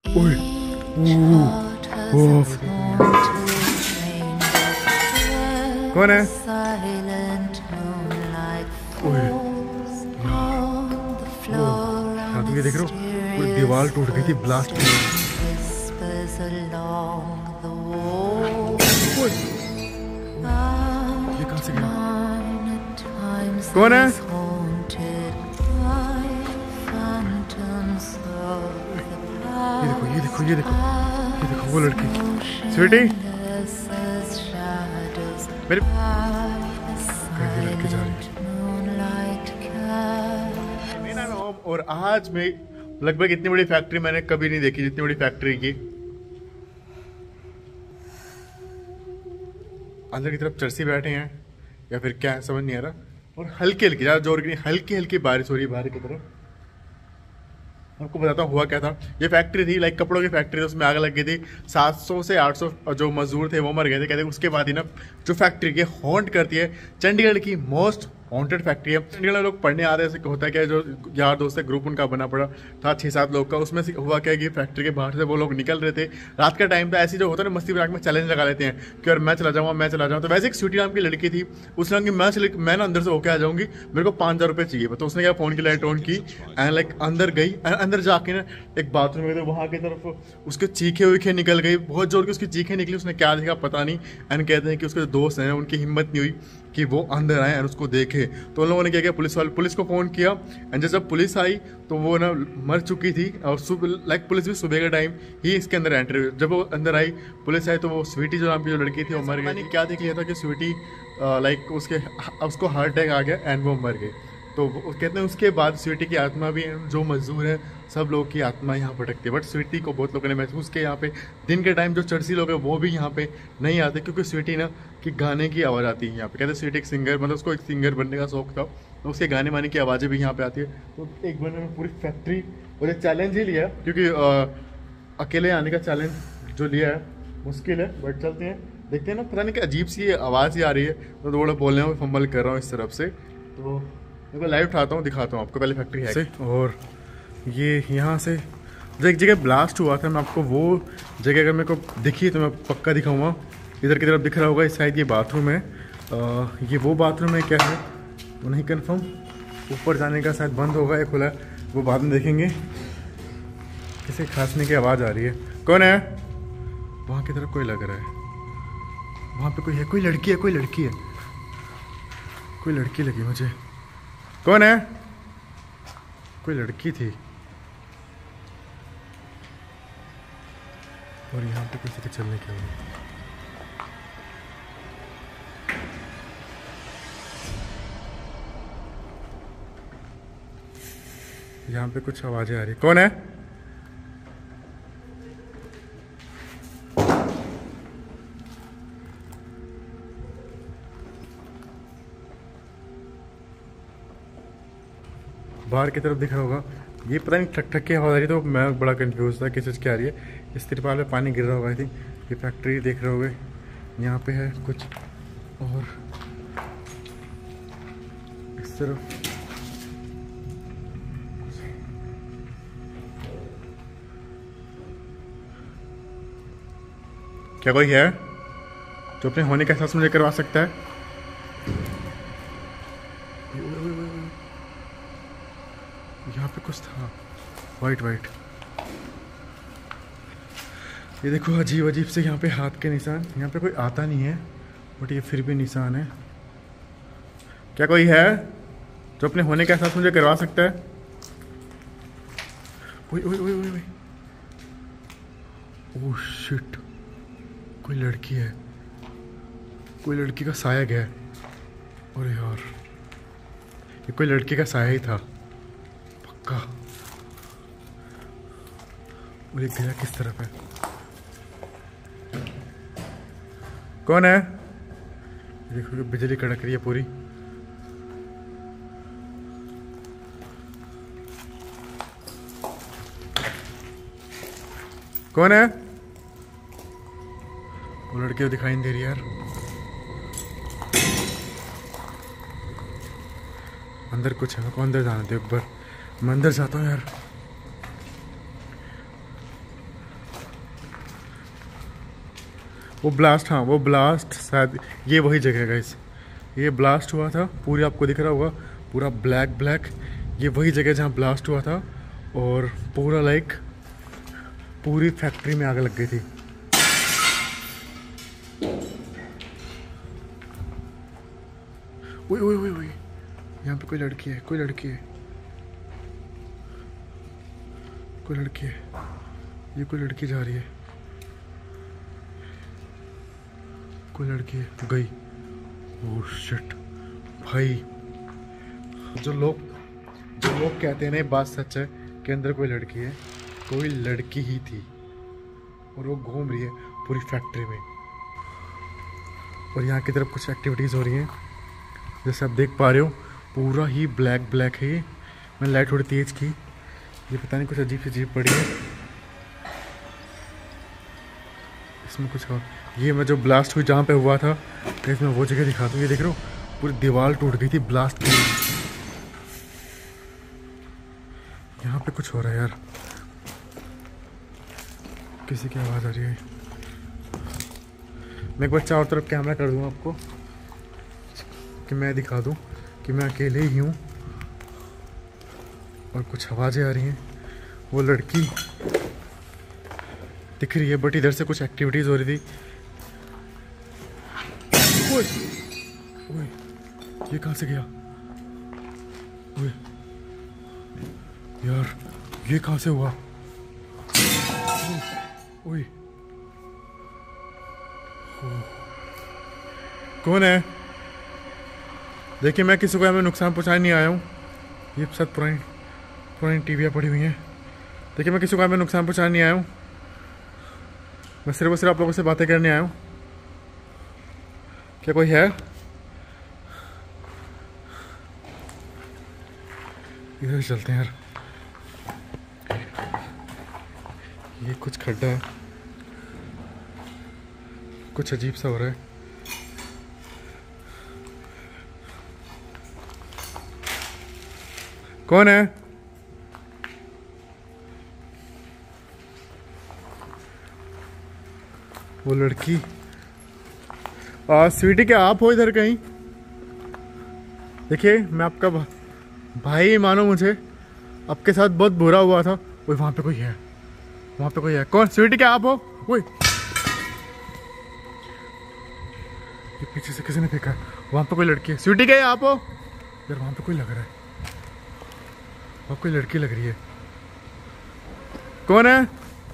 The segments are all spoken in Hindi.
ओए कौन है? ओए हाँ, तुम ये देख रहे हो पूरी दीवार टूट गई थी ब्लास्ट में। ये कहाँ से गया? कौन है? ये देखो वो लड़की स्वीटी मेरे लड़के जा रही है। और आज मैं लगभग इतनी बड़ी फैक्ट्री मैंने कभी नहीं देखी जितनी बड़ी फैक्ट्री की। अंदर की तरफ चर्सी बैठे हैं या फिर क्या है समझ नहीं आ रहा। और हल्की हल्की ज़्यादा जोर की नहीं, हल्की हल्की बारिश हो रही है बाहर की तरफ। आपको बताता हूँ हुआ क्या था। ये फैक्ट्री थी लाइक कपड़ों की फैक्ट्री थी, उसमें आग लग गई थी। 700 से 800 जो मजदूर थे वो मर गए थे। कहते उसके बाद ही ना जो फैक्ट्री के हॉन्ट करती है, चंडीगढ़ की मोस्ट हॉन्टेड फैक्ट्री है। चंडीगढ़ में लोग पढ़ने आते हैं, होता है क्या जो यार दोस्त है ग्रुप उनका बना पड़ा था 6-7 लोग का। उसमें से हुआ क्या कि फैक्ट्री के बाहर से वो लोग निकल रहे थे। रात का टाइम था, ऐसी जो होता है ना मस्ती मजाक में चैलेंज लगा लेते हैं कि यार मैं चला जाऊँ। तो वैसे एक स्वीटी नाम की लड़की थी, उसने कहा कि मैं ना अंदर से होकर आ जाऊंगी, मेरे को 5000 रुपये चाहिए। तो उसने क्या फ़ोन की लाइट ऑन की एंड लाइक अंदर गई। अंदर जाके ना एक बाथरूम में वहाँ की तरफ उसके चीखे वीखे निकल गई, बहुत जोर की उसकी चीखें निकली। उसने क्या देखा पता नहीं। एंड कहते हैं कि उसके दोस्त हैं उनकी हिम्मत नहीं हुई कि वो अंदर आए और उसको देखे। तो उन लोगों ने क्या किया, पुलिस को फ़ोन किया। एंड जब पुलिस आई तो वो ना मर चुकी थी। और लाइक पुलिस भी सुबह के टाइम ही इसके अंदर एंटर हुई। जब वो अंदर आई पुलिस आई तो वो स्वीटी जो नाम की जो लड़की थी वो मर गई। क्या देख लिया था कि स्वीटी लाइक उसको हार्ट अटैक आ गया एंड वो मर गई। तो कहते हैं उसके बाद स्वीटी की आत्मा भी जो मजदूर है सब लोगों की आत्मा यहाँ भटकती है। बट स्वीटी को बहुत लोगों ने महसूस किया यहाँ पे। दिन के टाइम जो चर्सी लोग हैं वो भी यहाँ पे नहीं आते क्योंकि स्वीटी ना कि गाने की आवाज़ आती है यहाँ पे। कहते हैं स्वीटी एक सिंगर, मतलब उसको एक सिंगर बनने का शौक था, तो उसके गाने वाने की आवाज़ें भी यहाँ पे आती है। तो एक बार में पूरी फैक्ट्री और एक चैलेंज ही लिया क्योंकि अकेले आने का चैलेंज जो लिया है मुश्किल है। बट चलते हैं देखते हैं ना, पता नहीं कि अजीब सी आवाज़ ही आ रही है तो थोड़ा बोलने में फंबल कर रहा हूँ इस तरफ से। तो मैं लाइव उठाता हूँ दिखाता हूँ आपको। पहले फैक्ट्री है और ये यहाँ से जो एक जगह ब्लास्ट हुआ था, मैं आपको वो जगह अगर मेरे को दिखी तो मैं पक्का दिखाऊंगा। इधर की तरफ दिख रहा होगा, इस साइड ये बाथरूम है। ये वो बाथरूम है क्या है वो नहीं कंफर्म। ऊपर जाने का शायद बंद होगा या खुला है वो बाद में देखेंगे। किसी खांसने की आवाज़ आ रही है। कौन है? वहाँ की तरफ कोई लग रहा है, वहाँ पे कोई है, कोई लड़की है कोई लड़की लगी मुझे। कौन है? कोई लड़की थी और यहाँ पे किसी के चलने की आवाज़। यहाँ पे कुछ आवाजें आ रही। कौन है? बाहर की तरफ दिख रहा होगा, ये पता नहीं ठक ठक की आवाज़ आ रही, तो मैं बड़ा कंफ्यूज था किस चीज़ की आ रही है। इस तिरपाल में पानी गिर रहा होगा आई थिंक। ये फैक्ट्री देख रहे होगे, यहाँ पे है कुछ और इस तरफ क्या कोई है जो अपने होने का एहसास मुझे करवा सकता है? यहाँ पे कुछ था वाइट। ये देखो अजीब से यहाँ पे हाथ के निशान। यहाँ पे कोई आता नहीं है बट ये फिर भी निशान है। क्या कोई है जो अपने होने का एहसास मुझे करवा सकता है? ओए ओह शिट, कोई लड़की है, कोई लड़की का साया गया। अरे यार ये कोई लड़की का साया ही था पक्का। और ये गया किस तरफ है? कौन है? देखो बिजली कड़क रही है पूरी। कौन है? वो लड़की दिखाई नहीं दे रही यार। अंदर कुछ है, मेरे को अंदर जाना दे एक बार। मैं अंदर जाता हूँ यार। वो ब्लास्ट, हाँ वो ब्लास्ट शायद ये वही जगह है गाइस। ये ब्लास्ट हुआ था, पूरी आपको दिख रहा होगा पूरा ब्लैक ब्लैक, ये वही जगह जहाँ ब्लास्ट हुआ था। और पूरा लाइक पूरी फैक्ट्री में आग लग गई थी। ओए ओए ओए ओए, यहाँ पे कोई लड़की है, कोई लड़की है, कोई लड़की है, ये कोई लड़की जा रही है, कोई लड़की है गई। ओह शिट भाई, जो लोग कहते हैं ना, ये बात सच है कि अंदर कोई लड़की है, कोई लड़की ही थी और वो घूम रही है पूरी फैक्ट्री में। और यहाँ की तरफ कुछ एक्टिविटीज़ हो रही हैं, जैसे आप देख पा रहे हो पूरा ही ब्लैक ब्लैक है। ये मैंने लाइट थोड़ी तेज़ की, ये पता नहीं कुछ अजीब सी अजीब पड़ी है इसमें कुछ और। ये मैं जो ब्लास्ट हुई जहाँ पे हुआ था, तो इसमें वो जगह दिखा दूँ। ये देख रहे हो पूरी दीवार टूट गई थी ब्लास्ट की। यहाँ पे कुछ हो रहा है यार, किसी की आवाज़ आ रही है। मैं एक बार चारों तरफ कैमरा कर दूँ आपको कि मैं दिखा दूँ कि मैं अकेले ही हूँ। और कुछ आवाज़ें आ रही हैं, वो लड़की दिख रही है बट इधर से कुछ एक्टिविटीज़ हो रही थी। ओए ओए, ये कहाँ से गया? ओए यार, ये कहाँ से हुआ? ओए कौन है? देखिए मैं किसी को हमें नुकसान पहुँचाने नहीं आया हूँ। ये सब पुरानी टीवियाँ पड़ी हुई हैं। देखिए मैं किसी को हमें नुकसान पहुँचाने नहीं आया हूँ, मैं सिर्फ और सिर्फ आप लोगों से बातें करने आया हूँ। क्या कोई है? इधर चलते हैं यार, ये कुछ खड्डा है, कुछ अजीब सा हो रहा है। कौन है? वो लड़की। स्वीटी क्या आप हो इधर कहीं? देखिए मैं आपका भाई मानो मुझे, आपके साथ बहुत बुरा हुआ था। वो वहाँ पे कोई है, वहाँ पे कोई है। कौन? स्वीटी क्या आप हो? वो ये पीछे से किसी ने फेंका है, वहाँ पे कोई लड़की है। स्वीटी क्या आप हो? यार वहाँ पे कोई लग रहा है, वहाँ कोई लड़की लग रही है। कौन है?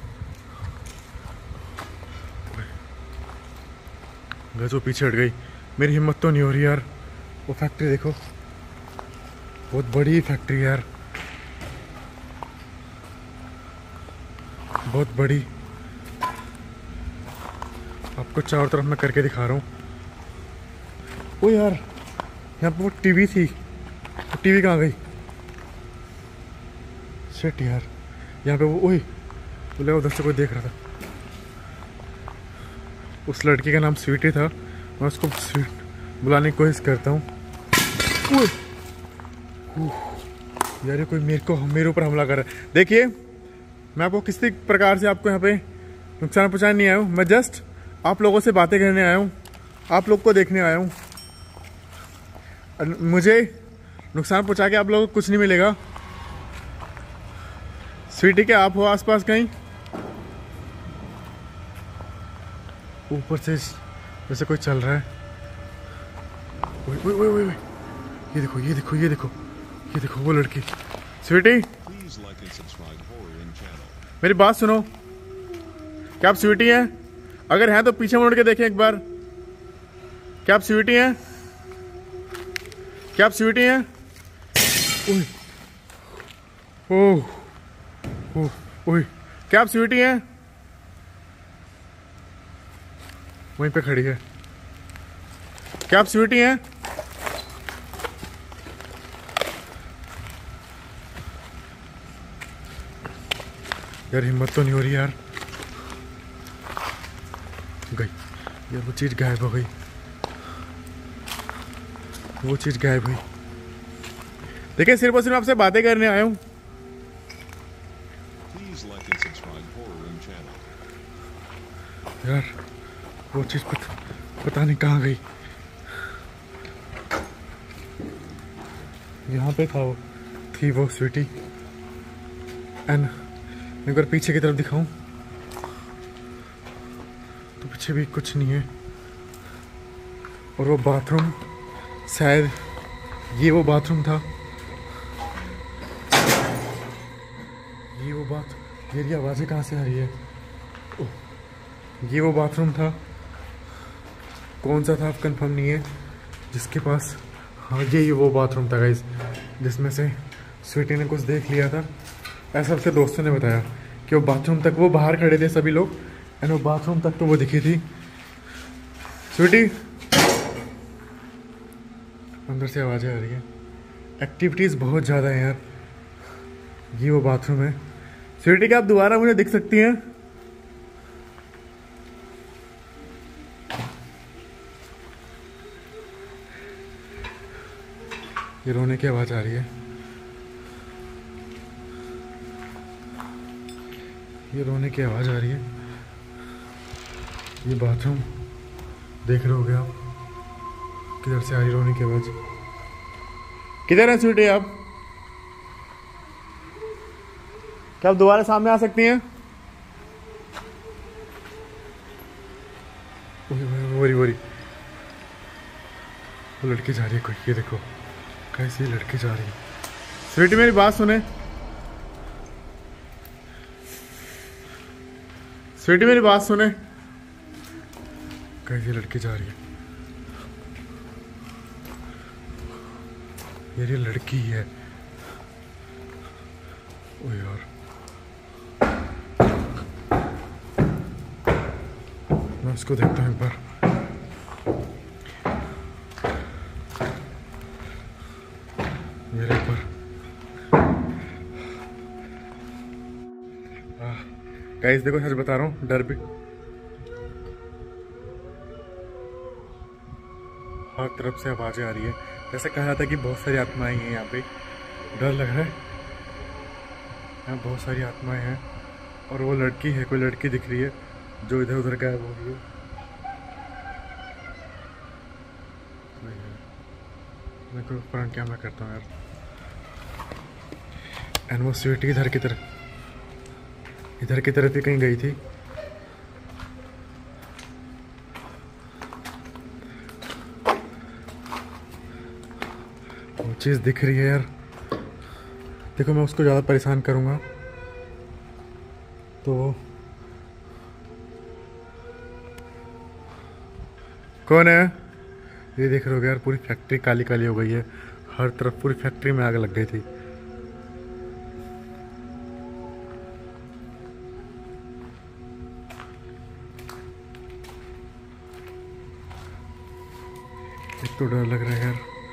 जो पीछे हट गई, मेरी हिम्मत तो नहीं हो रही यार। वो फैक्ट्री देखो, बहुत बड़ी फैक्ट्री यार, बहुत बड़ी। आपको चारों तरफ मैं करके दिखा रहा हूँ। ओ यार, यहाँ पे वो टीवी थी, वो टीवी कहाँ गई? शिट यार, यहाँ पे वो, ओए बोले उधर से कोई देख रहा था। उस लड़की का नाम स्वीटी था, मैं उसको बुलाने की कोशिश करता हूँ। यार ये कोई मेरे ऊपर हमला कर रहा है। देखिए मैं आपको किसी प्रकार से आपको यहाँ पे नुकसान पहुँचाने नहीं आया हूँ, मैं जस्ट आप लोगों से बातें करने आया हूँ, आप लोग को देखने आया हूँ। मुझे नुकसान पहुँचा के आप लोगों को कुछ नहीं मिलेगा। स्वीटी क्या आप हो आसपास कहीं? ऊपर से जैसे कोई चल रहा है। ओए ओए ओए ओए, ये देखो ये देखो ये देखो ये देखो वो लड़की। स्वीटी मेरी बात सुनो, क्या आप स्वीटी हैं? अगर हैं तो पीछे मुड़ के देखें एक बार। क्या आप स्वीटी हैं? क्या आप स्वीटी हैं? ओह ओह ओह, क्या आप स्वीटी हैं? वहीं पे खड़ी है। क्या आप स्वीटी हैं? यार हिम्मत तो नहीं हो रही यार। गई यार, वो चीज गायब हो गई, वो चीज गायब हुई। देखिए सिर्फ और सिर्फ आपसे बातें करने आया हूँ। यार वो चीज़ पता नहीं कहाँ गई। यहाँ पे था वो, थी वो स्वीटी। एंड मैं अगर पीछे की तरफ दिखाऊं तो पीछे भी कुछ नहीं है। और वो बाथरूम, शायद ये वो बाथरूम था। ये वो ये आवाज़ें कहाँ से आ रही है? ये वो बाथरूम था। कौन सा था अब कंफर्म नहीं है जिसके पास, हाँ ये वो बाथरूम था गाइस, जिसमें से स्वीटी ने कुछ देख लिया था। ऐसा उसके दोस्तों ने बताया कि वो बाथरूम तक, वो बाहर खड़े थे सभी लोग, एंड वो बाथरूम तक तो वो दिखी थी। स्वीटी, अंदर से आवाज़ें आ रही है। एक्टिविटीज़ बहुत ज़्यादा है यार। ये वो बाथरूम है। स्वीटी, क्या आप दोबारा मुझे दिख सकती हैं? ये रोने की आवाज़ आ रही है। ये रोने की आवाज़ आ रही है। ये बाथरूम देख रहे होगे आप, किधर से आ रही रोने की आवाज़। किधर है स्वीटी आप? क्या आप दोबारा सामने आ सकती हैं? वोरी वो लड़की जा रही है कोई, ये देखो कैसी लड़की जा रही है। स्वीटी मेरी बात सुने, स्वीटी मेरी बात सुने, कैसी लड़की जा रही है। ये लड़की है। ओ यार, मैं उसको देखता हूँ एक बार। मेरे ऊपर गाइस देखो, सच बता रहा हूँ, डर भी हर तरफ से आवाज़ें आ रही है। जैसे कहा था कि बहुत सारी आत्माएं हैं यहाँ पे, डर लग रहा है। यहाँ बहुत सारी आत्माएं हैं और वो लड़की है, कोई लड़की दिख रही है जो इधर उधर गायब हो रही है। मैं कोई फ्रंट कैमरा करता हूँ यार। एंड वो स्वीटी इधर की तरफ ही कहीं गई थी। वो चीज़ दिख रही है यार। देखो, मैं उसको ज़्यादा परेशान करूँगा तो कौन है? ये देख रहे हो यार, पूरी फैक्ट्री काली काली हो गई है। हर तरफ पूरी फैक्ट्री में आग लग गई थी। एक तो डर लग रहा है यार।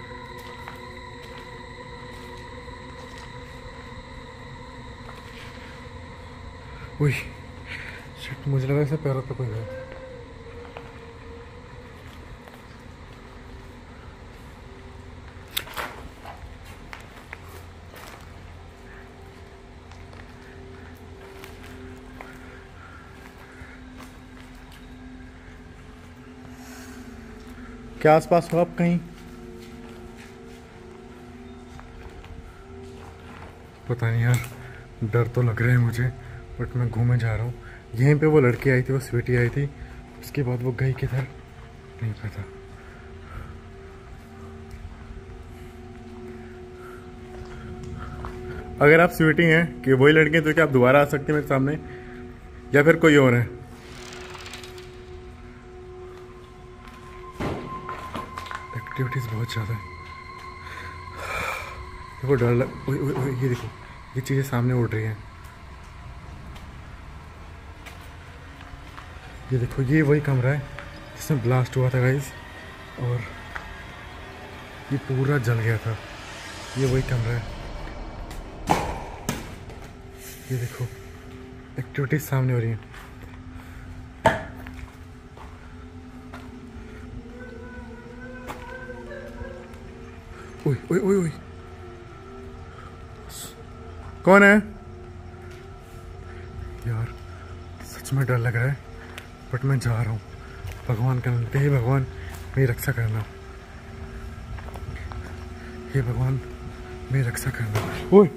उई, शिट, मुझे लगा ऐसे पैरों पे कोई है। क्या आसपास हो आप कहीं? पता नहीं यार, डर तो लग रहा है मुझे, बट मैं घूमे जा रहा हूँ। यहीं पे वो लड़की आई थी, वो स्वीटी आई थी, उसके बाद वो गई किधर नहीं पता। अगर आप स्वीटी हैं कि वही लड़की हैं तो क्या आप दोबारा आ सकते हैं मेरे सामने, या फिर कोई और है? एक्टिविटीज़ बहुत ज़्यादा है। देखो डर लग, ये देखो, ये चीज़ें सामने उड़ रही हैं। ये देखो, ये वही कमरा है जिसमें ब्लास्ट हुआ था गाइस, और ये पूरा जल गया था। ये वही कमरा है। ये देखो, एक्टिविटीज सामने हो रही है। ओए ओए ओए ओए, कौन है यार? सच में डर लग रहा है, बट मैं जा रहा हूँ। भगवान का नाम पे, हे भगवान मेरी रक्षा करना, हे भगवान मेरी रक्षा करना। ओए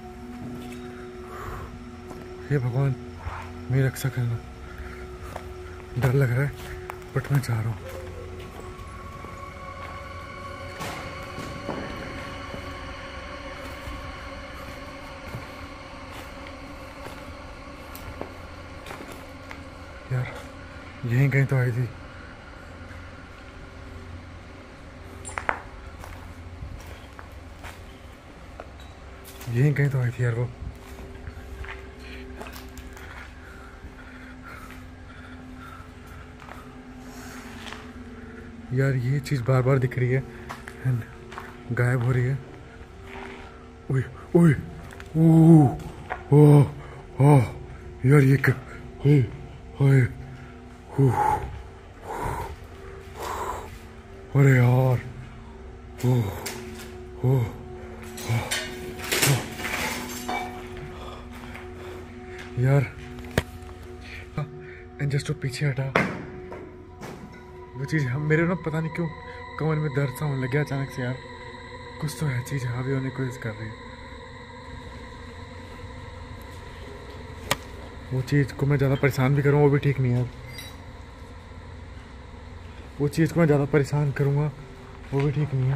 हे भगवान मेरी रक्षा करना। डर लग रहा है बट मैं जा रहा हूँ। यार यहीं कहीं तो आई थी। यहीं कहीं तो आई थी यार वो। यार ये चीज़ बार बार दिख रही है एंड गायब हो रही है। ओए ओए ओह ओह ओह यार ये क्या, ओए ओए अरे यार ओह ओह यार एंड जस्ट वो पीछे हटा वो चीज़। हम मेरे ना पता नहीं क्यों कमर में दर्द सा होने लग गया अचानक से यार। कुछ तो है चीज़ हावी होने की कोशिश कर रही है। वो चीज़ को मैं ज़्यादा परेशान भी करूँगा वो भी ठीक नहीं है। वो चीज़ को मैं ज़्यादा परेशान करूँगा वो भी ठीक नहीं है।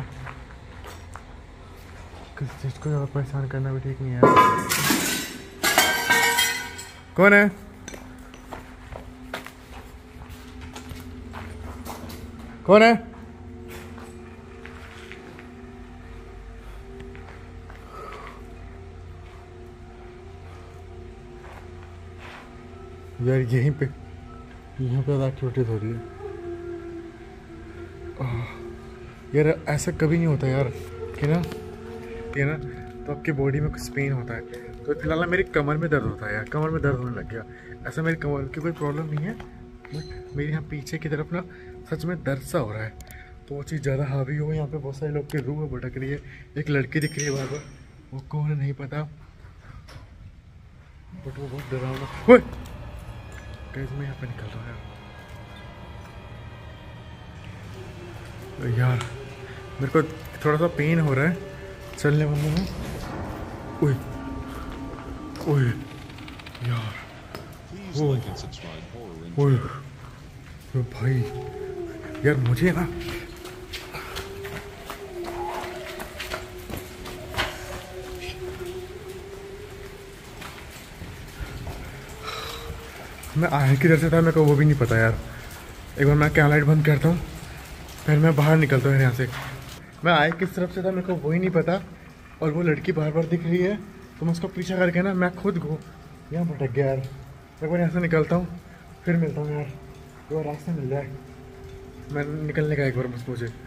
किसी चीज़ को ज़्यादा परेशान करना भी ठीक नहीं है। कौन है? कौन है? यार यहीं पे एक्टिविटीज हो रही है। यार ऐसा कभी नहीं होता यार कि ना तो आपकी बॉडी में कुछ पेन होता है। तो फिलहाल ना मेरी कमर में दर्द होता है यार, कमर में दर्द होने लग गया। ऐसा मेरी कमर की कोई प्रॉब्लम नहीं है बट मेरे यहाँ पीछे की तरफ ना सच में दर्द सा हो रहा है। तो वो चीज़ ज़्यादा हावी हो। यहाँ पे बहुत सारे लोग की रूह भटक रही है। एक लड़की दिख रही है बार बार, वो कौन है नहीं पता बट वो बहुत डरावना। मैं यहाँ पे निकल रहा हूँ यार। मेरे को थोड़ा सा पेन हो रहा है चलने वलने में। ओए ओए यार ओए ओए भाई यार मुझे ना मैं आए किधर से था मेरे को वो भी नहीं पता यार। एक बार मैं कैमरा लाइट बंद करता हूँ फिर मैं बाहर निकलता हूँ यहाँ से। मैं आए किस तरफ से था मेरे को वही नहीं पता और वो लड़की बार बार दिख रही है तो मैं उसको पीछा करके ना मैं खुद यहाँ भटक गया यार। एक बार यहाँ से निकलता हूँ फिर मिलता हूँ यार। एक बार रास्ता मिल जाए मैं निकलने का एक बार बस मुझे।